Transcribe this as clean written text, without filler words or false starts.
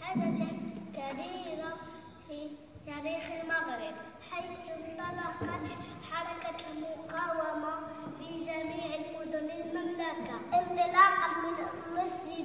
حدث كبيرة في تاريخ المغرب، حيث انطلقت حركة المقاومة في جميع مدن المملكة انطلاقا من مسجد